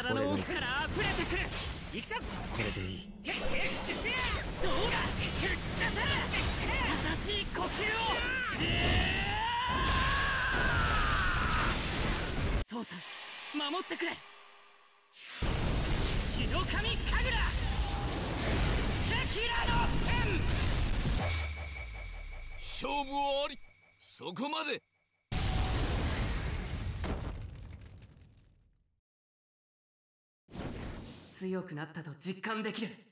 体の奥から溢れてくる。行くぞ。 これでいい。 どうだ。正しい呼吸を。父さん守ってくれ。日の神神楽テキラの剣。 勝負はあり。そこまで。 強くなったと実感できる。